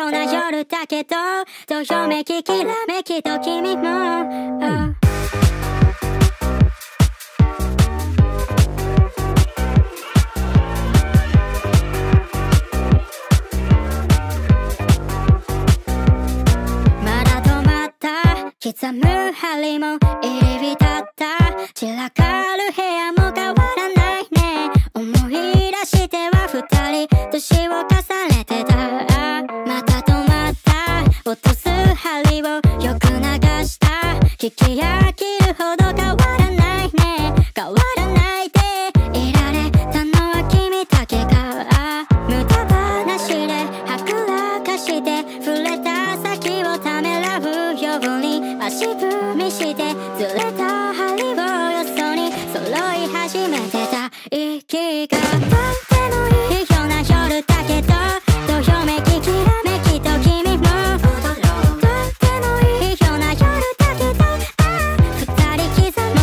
妙な夜だけどどよめききらめきと君も、刻む針も入り浸った散らかる部屋も変わらないね。思い出しては二人年を重ねてた。また止まった落とす針をよく流した引き飽きるほど変わらないね。変わらないでいられたのは君だけか。無駄話ではぐらかして触れた先をためらうように足踏みしてずれた針をよそに揃い始めてた。息がとってもいいような夜だけどどよめききらめきと君もとってもいいような夜だけど二人刻も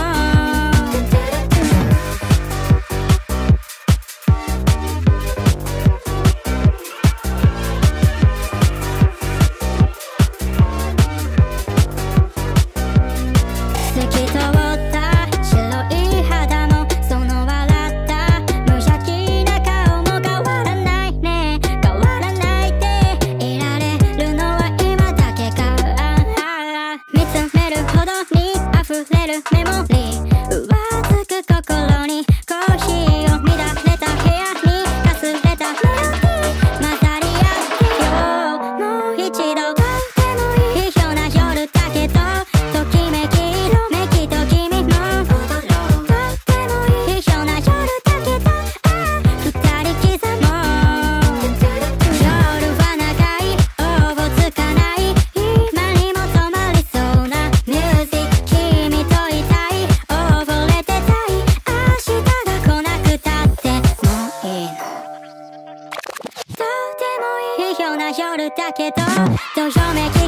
透き通った白い肌もその笑った無邪気な顔も変わらないね。変わらないでいられるのは今だけか。見つめるほどに溢れるメモリー浮つく心にコーヒーを乱れた部屋にかすれたメロディー混ざり合ってよ。もう一度とってもいいような夜だけどときめき色めきと君もとってもいいような夜だけど二人刻も夜は長いおぼつかない今にも止まりそうなミュージック君といたい溺れてたい明日が来なくたってもういいの。とってもいいような夜だけどどよめき